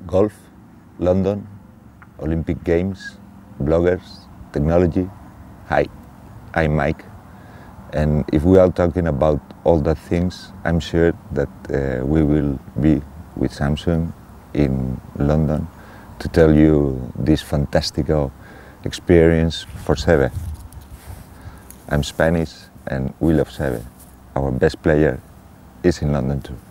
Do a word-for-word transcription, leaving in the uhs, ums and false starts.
golf, London, Olympic Games, bloggers, technology. Hi, I'm Mike, and if we are talking about all the things, I'm sure that uh, we will be with Samsung in London to tell you this fantastical experience for Seve. I'm Spanish and we love Seve. Our best player is in London too.